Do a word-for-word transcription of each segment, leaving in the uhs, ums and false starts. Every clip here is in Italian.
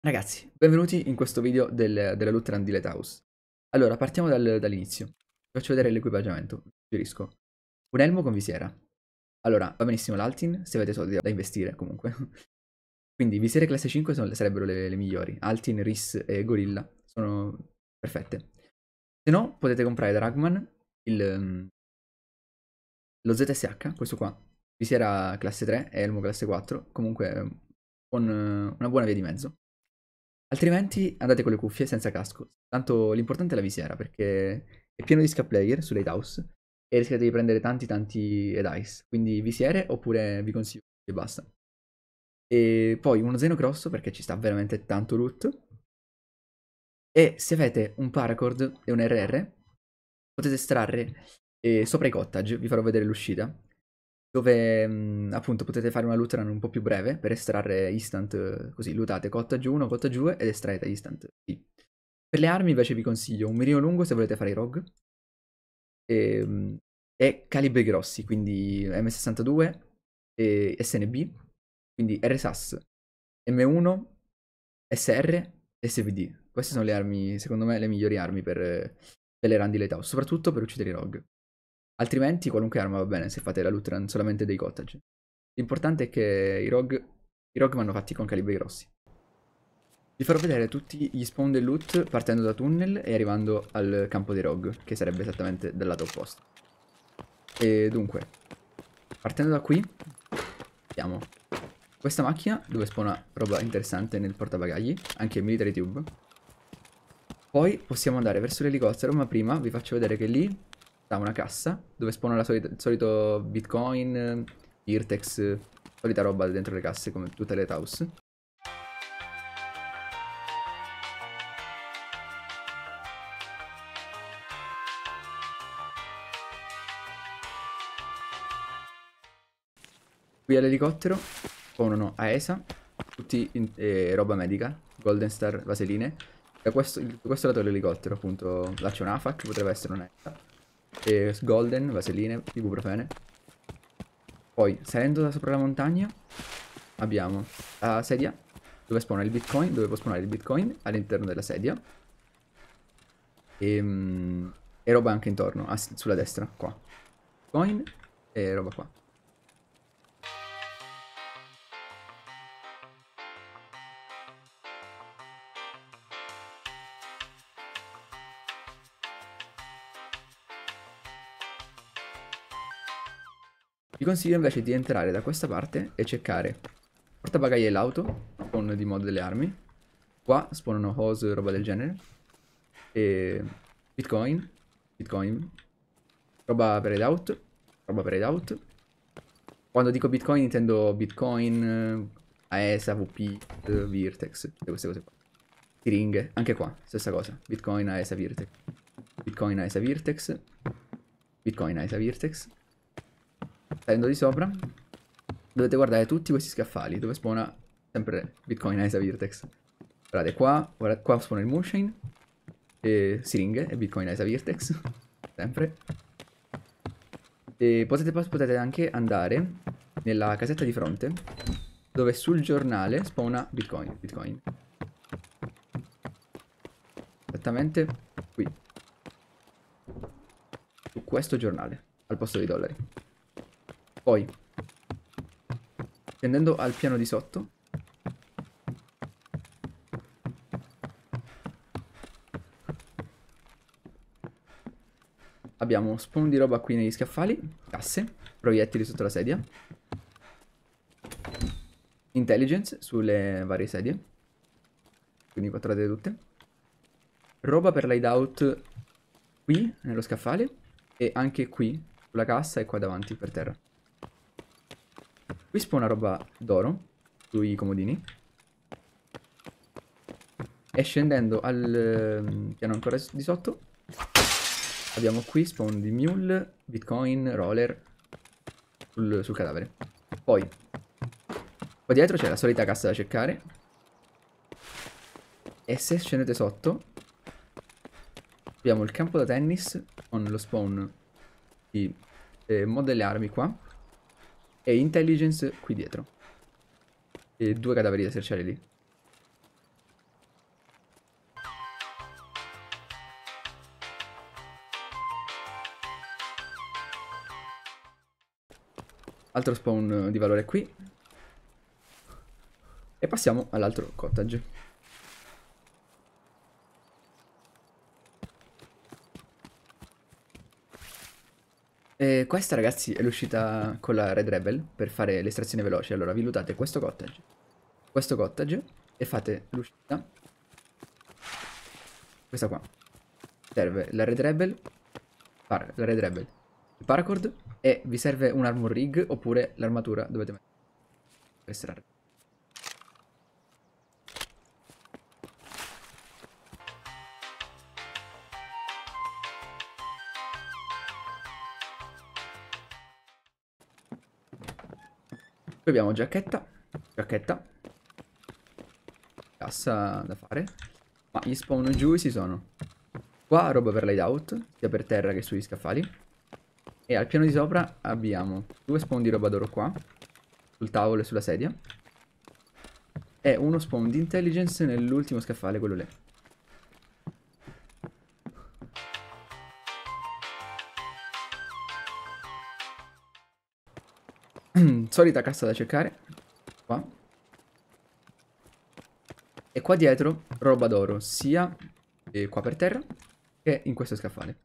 Ragazzi, benvenuti in questo video del- della Lutheran di Lighthouse. Allora, partiamo dal- dall'inizio. Vi faccio vedere l'equipaggiamento, suggerisco. Un elmo con visiera. Allora, va benissimo l'Altin, se avete soldi da investire comunque. Quindi visiere classe cinque sono- sarebbero le, le migliori. Altin, Ris e Gorilla sono perfette. Se no, potete comprare da Ragman il, ehm, lo Z S H, questo qua. Visiera classe tre e elmo classe quattro. Comunque, ehm, con eh, una buona via di mezzo. Altrimenti andate con le cuffie senza casco. Tanto l'importante è la visiera perché è pieno di scap player su Lighthouse e rischiate di prendere tanti tanti ed ice. Quindi visiere oppure vi consiglio e basta. E poi uno Zeno Cross perché ci sta veramente tanto loot. E se avete un paracord e un R R potete estrarre eh, sopra i cottage, vi farò vedere l'uscita, dove mh, appunto potete fare una loot run un po' più breve per estrarre instant, eh, così lootate cottage uno, cottage due ed estraete instant. Sì. Per le armi invece vi consiglio un mirino lungo se volete fare i rogue e, mh, e calibri grossi, quindi M sessantadue e S N B, quindi R S A S, M uno, S R e S V D. Queste sono le armi, secondo me, le migliori armi per, eh, per le run di Lighthouse, soprattutto per uccidere i rogue. Altrimenti qualunque arma va bene se fate la loot run solamente dei cottage. L'importante è che i rogue, i rogue vanno fatti con calibri grossi. Vi farò vedere tutti gli spawn del loot partendo da tunnel e arrivando al campo dei rogue, che sarebbe esattamente dal lato opposto. E dunque, partendo da qui, abbiamo questa macchina dove spawna roba interessante nel portabagagli, anche military tube. Poi possiamo andare verso l'elicottero, ma prima vi faccio vedere che lì sta una cassa dove spawna la solita, il solito bitcoin, Virtex, solita roba dentro le casse come tutte le house. Qui all'elicottero spawnano A E S A, tutti in, eh, roba medica, Golden Star, vaseline. Da questo, da questo lato dell'elicottero appunto là c'è un A F A C, potrebbe essere un A E S A. E Golden, vaseline, ibuprofene. Poi salendo da sopra la montagna abbiamo la sedia dove spawna il bitcoin, dove può spawnare il bitcoin all'interno della sedia. E, mm, e roba anche intorno, a- sulla destra, qua. Bitcoin e roba qua. Vi consiglio invece di entrare da questa parte e cercare portabagagli e l'auto con di mod delle armi. Qua spawnano hose, roba del genere. E bitcoin, bitcoin, roba per hideout, roba per hideout. Quando dico bitcoin intendo bitcoin, A E S A, V P, eh, Virtex, tutte queste cose qua. Siringhe, anche qua, stessa cosa. Bitcoin, A E S A, Virtex. Bitcoin, A E S A, Virtex. Bitcoin, A E S A, Virtex. Salendo di sopra, dovete guardare tutti questi scaffali dove spawna sempre Bitcoin, A E S A, Virtex. Guardate qua, guardate, qua spawna il Moonshine, e siringhe e Bitcoin, A E S A, Virtex. Sempre. E potete, potete anche andare nella casetta di fronte dove sul giornale spawna Bitcoin. Bitcoin. Esattamente qui. Su questo giornale, al posto dei dollari. Poi, scendendo al piano di sotto, abbiamo spawn di roba qui negli scaffali, casse, proiettili sotto la sedia, intelligence sulle varie sedie, quindi controllate tutte, roba per l'hideout qui nello scaffale e anche qui sulla cassa e qua davanti per terra. Qui spawna roba d'oro sui comodini e scendendo al ehm, piano ancora di sotto abbiamo qui spawn di mule, bitcoin, roller sul, sul cadavere. Poi qua dietro c'è la solita cassa da cercare. E se scendete sotto abbiamo il campo da tennis con lo spawn di eh, mod delle armi qua e intelligence qui dietro. E due cadaveri da cercare lì. Altro spawn di valore qui. E passiamo all'altro cottage. E questa, ragazzi, è l'uscita con la Red Rebel per fare l'estrazione veloce. Allora, vi lootate questo cottage, questo cottage e fate l'uscita. Questa qua. Serve la Red Rebel, la Red Rebel, il paracord e vi serve un armor rig oppure l'armatura dovete mettere per estrarre. Qui abbiamo giacchetta, giacchetta, cassa da fare, ma gli spawn giù ci sono. Qua roba per l'hideout, sia per terra che sugli scaffali. E al piano di sopra abbiamo due spawn di roba d'oro qua, sul tavolo e sulla sedia. E uno spawn di intelligence nell'ultimo scaffale, quello lì. Solita cassa da cercare. Qua. E qua dietro roba d'oro, sia eh, qua per terra che in questo scaffale.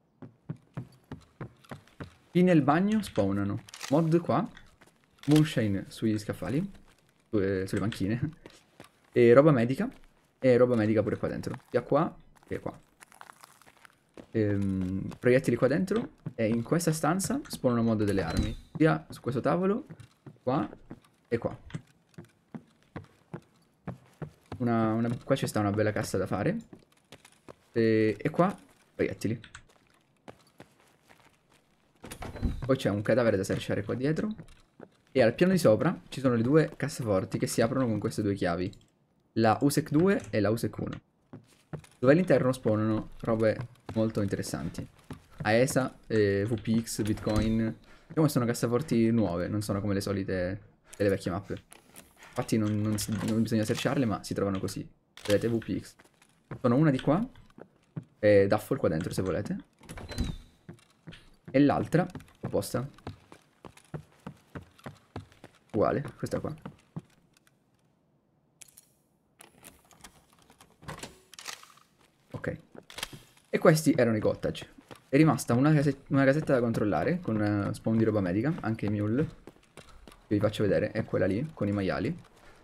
Qui nel bagno spawnano mod qua, moonshine sugli scaffali, su, eh, sulle panchine, e roba medica, e roba medica pure qua dentro, sia qua che qua. Ehm, proiettili qua dentro, e in questa stanza spawnano mod delle armi, sia su questo tavolo, qua e qua. Una, una, qua ci sta una bella cassa da fare. E, e qua proiettili. Poi c'è un cadavere da searchare qua dietro. E al piano di sopra ci sono le due cassaforti che si aprono con queste due chiavi. La U S E C due e la U S E C uno. Dove all'interno spawnano robe molto interessanti. A E S A, eh, V P X, Bitcoin. Diciamo sono cassaforti nuove, non sono come le solite delle vecchie mappe. Infatti non, non, si, non bisogna searcharle, ma si trovano così. Vedete, V P X. Sono una di qua e Duffel qua dentro se volete. E l'altra opposta. Uguale, questa qua. Ok. E questi erano i cottage. È rimasta una, case una casetta da controllare con uh, spawn di roba medica, anche mule. Che vi faccio vedere, è quella lì, con i maiali.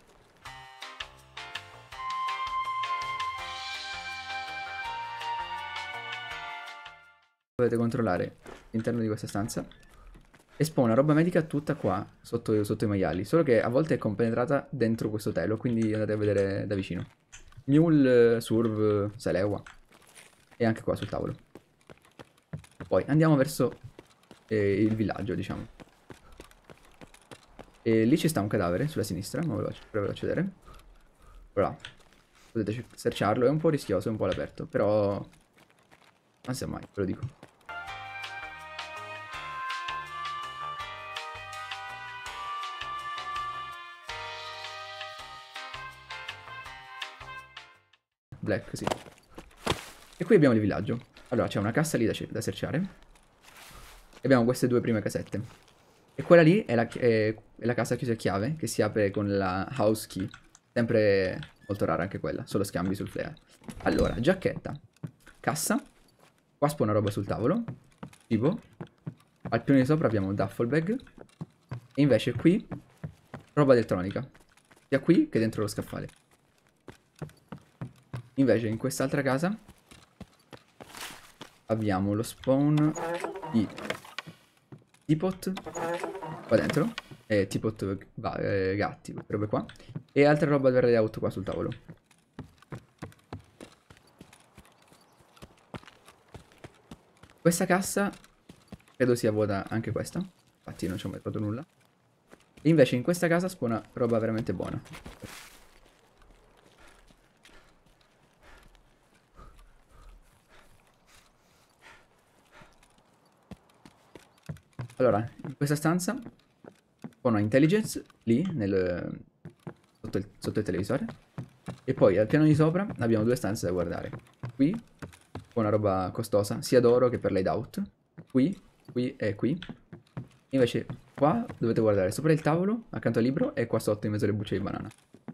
Potete controllare all'interno di questa stanza. E spawna roba medica tutta qua, sotto, sotto i maiali. Solo che a volte è compenetrata dentro questo telo, quindi andate a vedere da vicino. Mule, Surv, Selewa. E anche qua sul tavolo. Poi andiamo verso eh, il villaggio, diciamo. E lì ci sta un cadavere sulla sinistra, ma ve lo faccio, ve lo faccio vedere. Voilà. Potete searcharlo, è un po' rischioso, è un po' all'aperto, però non sa mai, ve lo dico. Black, sì. E qui abbiamo il villaggio. Allora, c'è una cassa lì da, da searchare. E abbiamo queste due prime casette. E quella lì è la, è, è la casa chiusa a chiave, che si apre con la house key. Sempre molto rara anche quella, solo scambi sul flare. Allora, giacchetta, cassa. Qua spawna roba sul tavolo. Tipo. Al piano di sopra abbiamo un duffel bag. E invece qui, roba elettronica. Sia qui che dentro lo scaffale. Invece in quest'altra casa abbiamo lo spawn di teapot qua dentro e teapot eh, gatti, robe qua, e altra roba per layout qua sul tavolo. Questa cassa credo sia vuota anche questa, infatti non ci ho mai trovato nulla. E invece in questa casa spawna roba veramente buona. Allora, in questa stanza spawna intelligence lì, nel, sotto, il, sotto il televisore. E poi al piano di sopra abbiamo due stanze da guardare. Qui spawna roba costosa, sia d'oro che per l'hideout. Qui, qui e qui. Invece Qua dovete guardare sopra il tavolo, accanto al libro, e qua sotto in mezzo alle bucce di banana.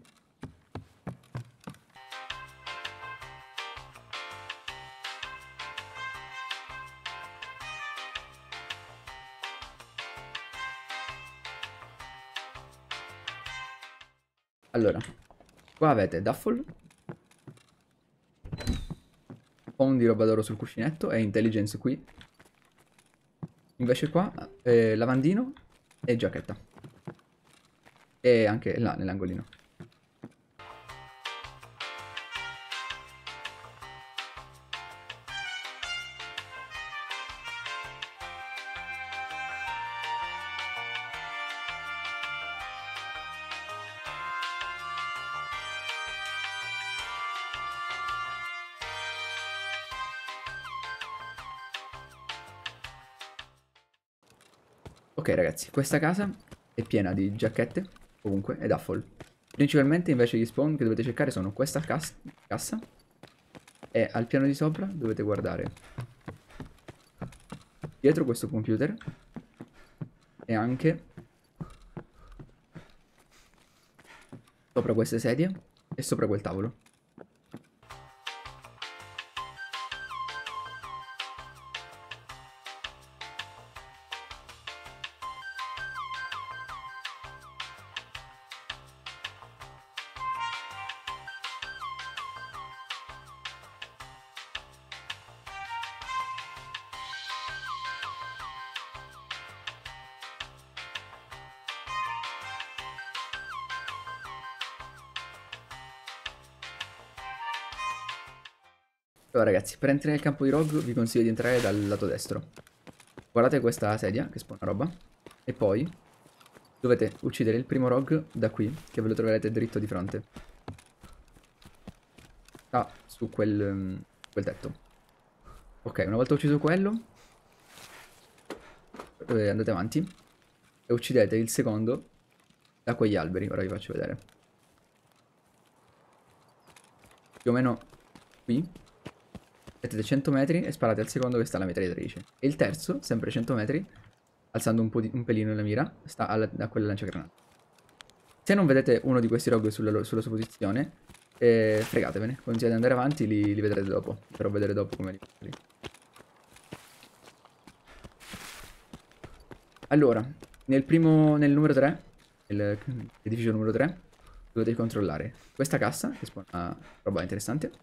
Allora, qua avete Duffel, Phone di roba d'oro sul cuscinetto e Intelligence qui. Invece qua, eh, lavandino e giacchetta. E anche là, nell'angolino. Ok ragazzi, questa casa è piena di giacchette, ovunque, ed Duffel. Principalmente invece gli spawn che dovete cercare sono questa cas cassa e al piano di sopra dovete guardare dietro questo computer e anche sopra queste sedie e sopra quel tavolo. Allora ragazzi, per entrare nel campo di rogue vi consiglio di entrare dal lato destro. Guardate questa sedia che spawna roba. E poi dovete uccidere il primo rogue da qui, che ve lo troverete dritto di fronte. Ah, su quel, um, quel tetto. Ok, una volta ucciso quello, eh, andate avanti e uccidete il secondo da quegli alberi. Ora vi faccio vedere. Più o meno qui. Mettete cento metri e sparate al secondo che sta alla mitragliatrice. E il terzo, sempre cento metri, alzando un, po di, un pelino la mira, sta alla, a quella lanciagranate. Se non vedete uno di questi rogue sulla, sulla sua posizione, eh, fregatevene. Continuate ad andare avanti, li, li vedrete dopo. Vi farò vedere dopo come li vedete. Allora, nel primo, nel numero tre, l'edificio numero tre, dovete controllare questa cassa, che spawna roba interessante.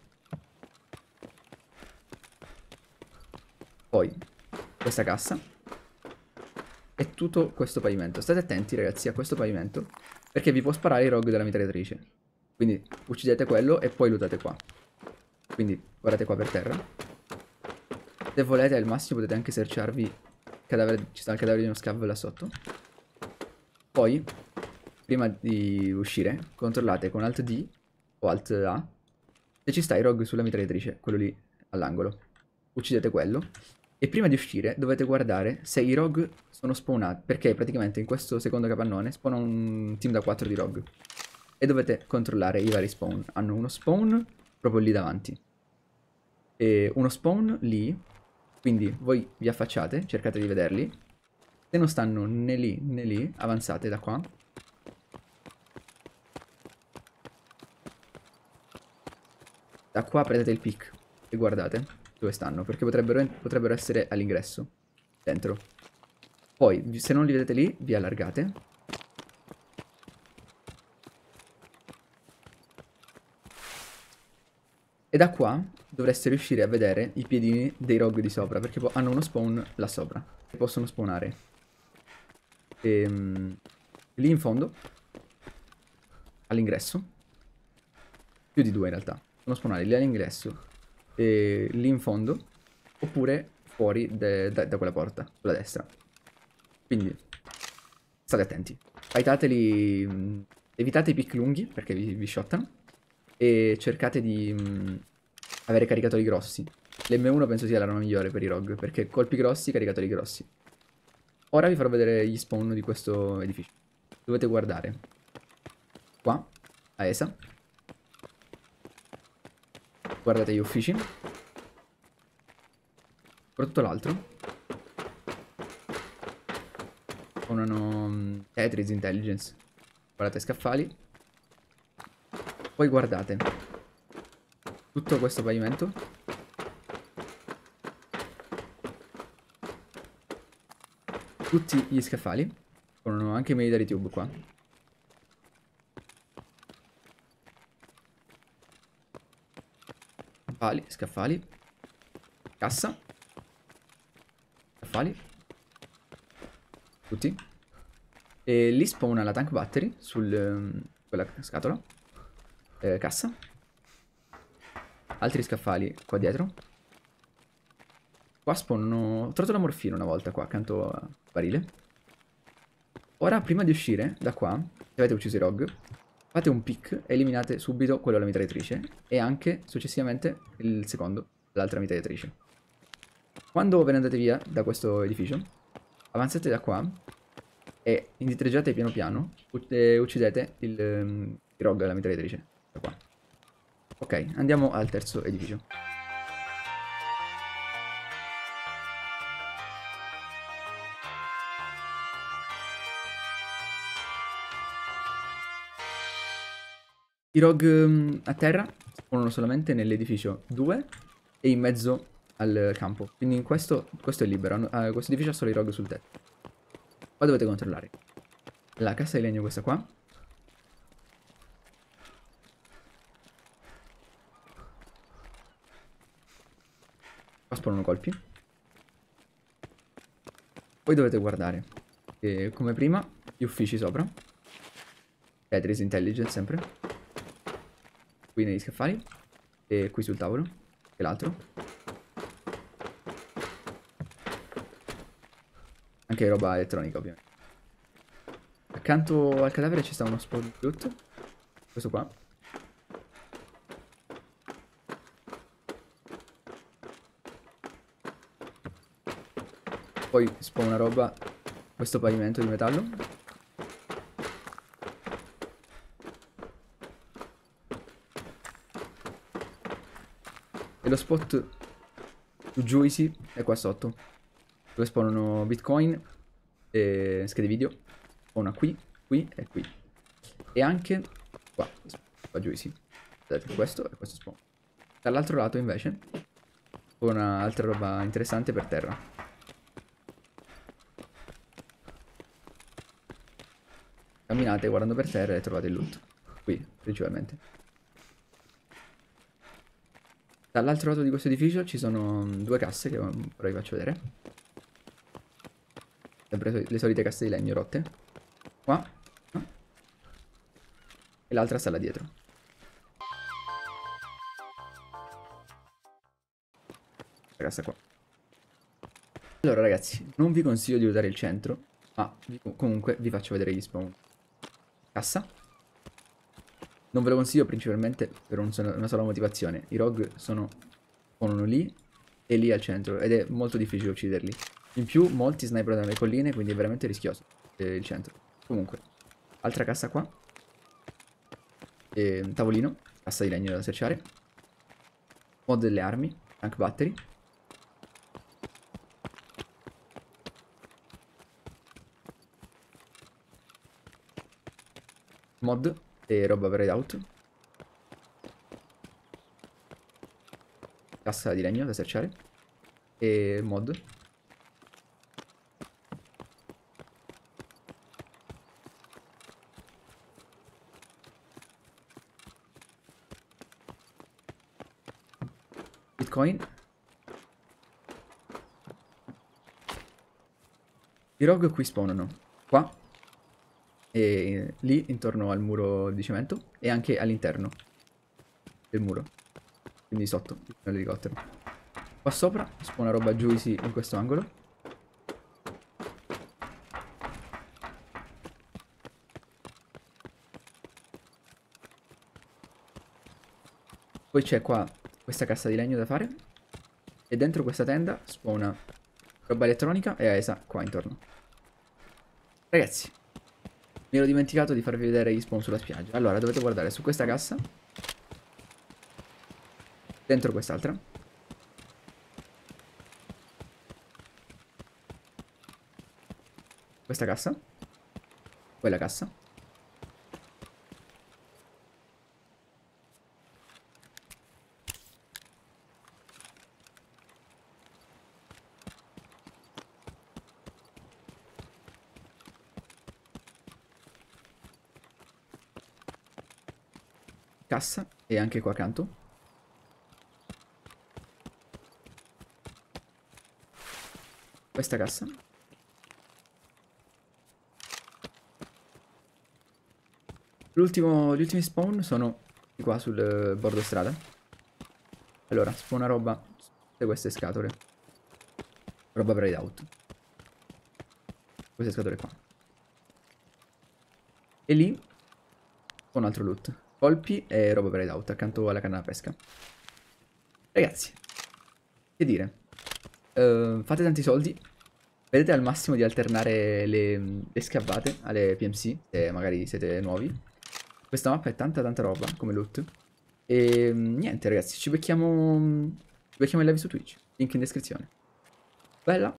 Poi questa cassa e tutto questo pavimento. State attenti ragazzi a questo pavimento perché vi può sparare il rogue della mitragliatrice. Quindi uccidete quello e poi lootate qua. Quindi guardate qua per terra. Se volete al massimo potete anche searcharvi cadavere, ci sta il cadavere di uno scav là sotto. Poi prima di uscire controllate con Alt D o Alt A se ci sta il rogue sulla mitragliatrice, quello lì all'angolo. Uccidete quello. E prima di uscire dovete guardare se i rogue sono spawnati, perché praticamente in questo secondo capannone spawna un team da quattro di rogue. E dovete controllare i vari spawn. Hanno uno spawn proprio lì davanti. E uno spawn lì, quindi voi vi affacciate, cercate di vederli. Se non stanno né lì né lì, avanzate da qua. Da qua prendete il pick e guardate dove stanno, perché potrebbero, potrebbero essere all'ingresso, dentro. Poi, se non li vedete lì, vi allargate. E da qua dovreste riuscire a vedere i piedini dei rogue di sopra, perché hanno uno spawn là sopra, che possono spawnare. Ehm, lì in fondo, all'ingresso, più di due in realtà, possono spawnare lì all'ingresso. E lì in fondo oppure fuori da, da quella porta sulla destra. Quindi state attenti, fightateli, mh, evitate i pick lunghi perché vi, vi shottano e cercate di mh, avere caricatori grossi. L'M uno penso sia l'arma migliore per i rogue perché colpi grossi, caricatori grossi. Ora vi farò vedere gli spawn di questo edificio. Dovete guardare qua a Esa. Guardate gli uffici. Soprattutto l'altro. spawnano Tetris, Intelligence. Guardate scaffali. Poi guardate tutto questo pavimento. Tutti gli scaffali. Spawnano anche i military tube qua. Scaffali, scaffali. Cassa. Scaffali. Tutti. E lì spawna la tank battery sul um, quella scatola. Eh, cassa. Altri scaffali qua dietro. Qua spawnano... Ho trovato la morfina una volta qua accanto al barile. Ora prima di uscire da qua, se avete ucciso i rogue, fate un pick e eliminate subito quello alla mitragliatrice. E anche successivamente il secondo, l'altra mitragliatrice. Quando ve ne andate via da questo edificio, avanzate da qua e indietreggiate piano piano e uccidete il, um, il rogue alla mitragliatrice. Da qua. Ok, andiamo al terzo edificio. I rogue um, a terra spawnano solamente nell'edificio due e in mezzo al campo. Quindi in questo, questo è libero. Uh, questo edificio ha solo i rogue sul tetto. Qua dovete controllare. La cassa di legno questa qua. Qua spawnano colpi. Poi dovete guardare che, come prima, gli uffici sopra. Tetris Intelligence sempre. Qui negli scaffali. E qui sul tavolo. E l'altro. Anche roba elettronica ovviamente. Accanto al cadavere ci sta uno spot di loot. Questo qua. Poi spawna roba. Questo pavimento di metallo. E lo spot più juicy è qua sotto, dove spawnano bitcoin e schede video. Spawna qui, qui e qui. E anche qua, qua juicy. Vedete, questo e questo spawn. Dall'altro lato invece spawna altra roba interessante per terra. Camminate guardando per terra e trovate il loot. Qui, principalmente. Dall'altro lato di questo edificio ci sono due casse che ora vi faccio vedere. Sempre le solite casse di legno rotte. Qua. E l'altra sta là dietro. La cassa qua. Allora ragazzi, non vi consiglio di usare il centro, ma comunque vi faccio vedere gli spawn. Cassa. Non ve lo consiglio principalmente per un solo, una sola motivazione. I rogue sono, sono lì e lì al centro ed è molto difficile ucciderli. In più molti sniperano dalle colline, quindi è veramente rischioso eh, il centro. Comunque, altra cassa qua. E, tavolino, cassa di legno da searchare. Mod delle armi, tank battery. Mod e roba per hideout. Cassa di legno da searchare. E mod. Bitcoin. I rogue qui spawnano qua e lì intorno al muro di cemento e anche all'interno del muro, quindi sotto l'elicottero. Qua sopra spawna roba juicy in questo angolo. Poi c'è qua questa cassa di legno da fare e dentro questa tenda spawna roba elettronica e A E S A qua intorno. Ragazzi, mi ero dimenticato di farvi vedere gli spawn sulla spiaggia. Allora, dovete guardare su questa cassa. Dentro quest'altra. Questa cassa. Quella cassa. Cassa. E anche qua accanto. Questa cassa. L'ultimo, gli ultimi spawn sono di qua sul eh, bordo strada. Allora, spawna roba su tutte queste scatole. Roba per out. Queste scatole qua. E lì un altro loot. Colpi e roba per out accanto alla canna da pesca. Ragazzi, che dire. Uh, fate tanti soldi. Vedete al massimo di alternare le, le scavate alle P M C, se magari siete nuovi. Questa mappa è tanta tanta roba come loot. E niente ragazzi, ci becchiamo, ci becchiamo in live su Twitch. Link in descrizione. Bella.